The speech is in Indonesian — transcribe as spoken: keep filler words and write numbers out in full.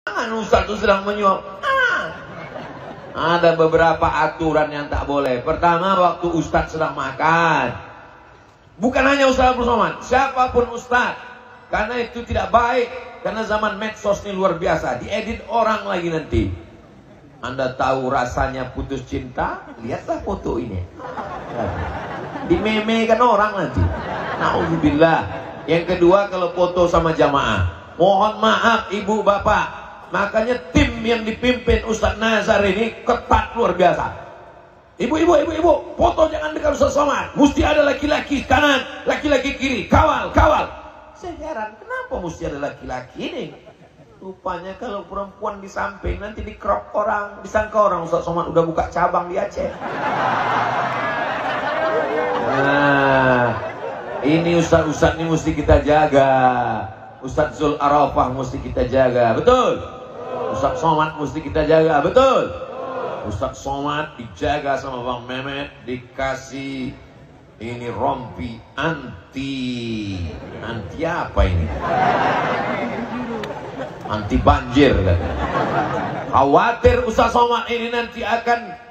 Jangan Ustaz itu sedang menyuap. Ah. Ada beberapa aturan yang tak boleh. Pertama, waktu Ustaz sedang makan. Bukan hanya Ustaz Abdul Somad, siapapun Ustaz. Karena itu tidak baik. Karena zaman medsos ini luar biasa. Diedit orang lagi nanti. Anda tahu rasanya putus cinta? Lihatlah foto ini. Dimemekan orang nanti. Nauzubillah. Yang kedua, kalau foto sama jamaah, mohon maaf ibu bapak, makanya tim yang dipimpin Ustaz Nazar ini ketat luar biasa. Ibu ibu ibu ibu, foto jangan dekat Ustaz Somad. Mesti ada laki-laki kanan, laki-laki kiri. Kawal kawal. Saya heran, kenapa mesti ada laki-laki ini? Rupanya kalau perempuan di samping nanti di crop orang, disangka orang Ustaz Somad udah buka cabang di Aceh. Nah, ini ustaz-ustaz ini mesti kita jaga. Ustaz Zul Arafah mesti kita jaga, betul? Ustaz Somad mesti kita jaga, betul? Ustaz Somad dijaga sama Bang Mehmet, dikasih ini rompi anti. Anti apa ini? Anti banjir kan? Khawatir Ustaz Somad ini nanti akan